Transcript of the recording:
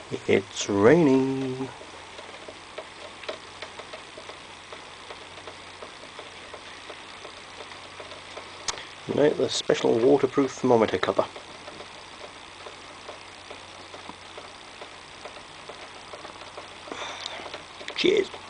It's raining. Now the special waterproof thermometer cover. Cheers.